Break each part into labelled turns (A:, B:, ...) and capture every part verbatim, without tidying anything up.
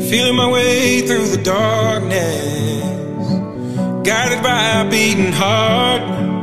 A: Feeling my way through the darkness, guided by a beating heart.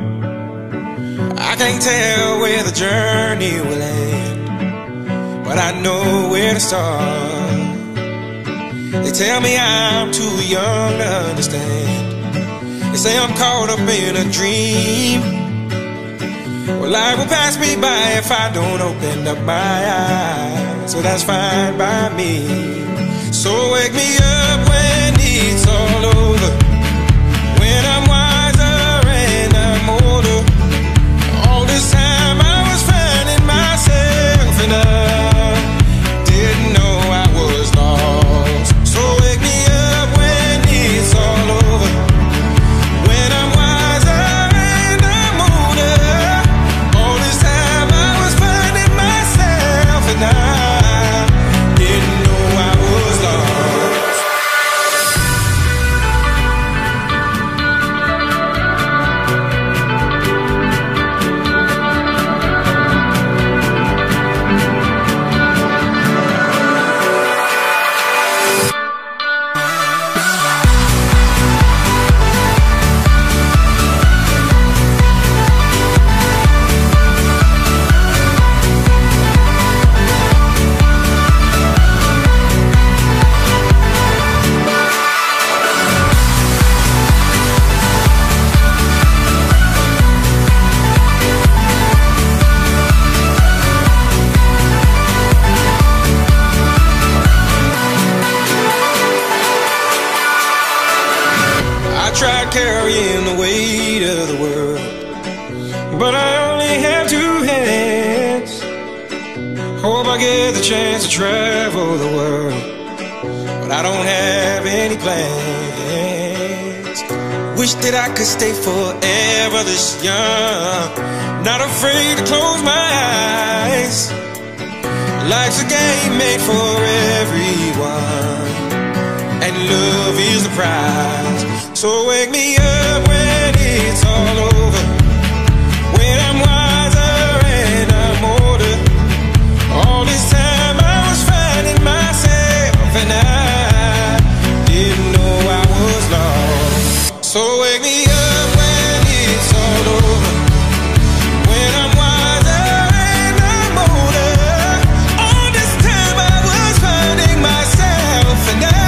A: I can't tell where the journey will end, but I know where to start. They tell me I'm too young to understand. They say I'm caught up in a dream. Well, life will pass me by if I don't open up my eyes, so that's fine by me. So wake me up when it's all over, when I'm wiser and I'm older. All this time I was finding myself and I didn't know I was lost. So wake me up when it's all over, when I'm wiser and I'm older. All this time I was finding myself and I didn't know I was lost. Tried carrying the weight of the world, but I only have two hands. Hope I get the chance to travel the world, but I don't have any plans. Wish that I could stay forever this young, not afraid to close my eyes. Life's a game made for everyone, and love is the prize. So wake me up when it's all over, when I'm wiser and I'm older. All this time I was finding myself and I didn't know I was lost. So wake me up when it's all over, when I'm wiser and I'm older. All this time I was finding myself and I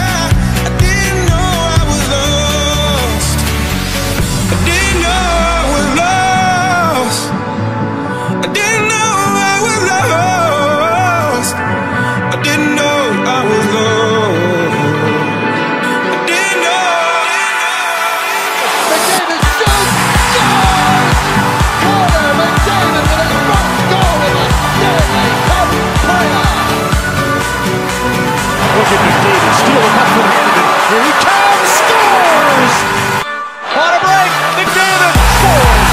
B: Steal the puck from Hannigan. Here he comes, scores! On a break, McDavid scores!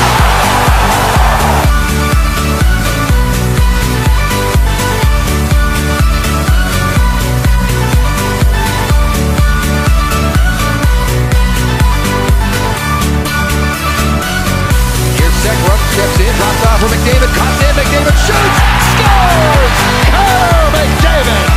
B: Here's Sekera, steps in, drops off for McDavid, caught in, McDavid shoots, scores! Connor McDavid!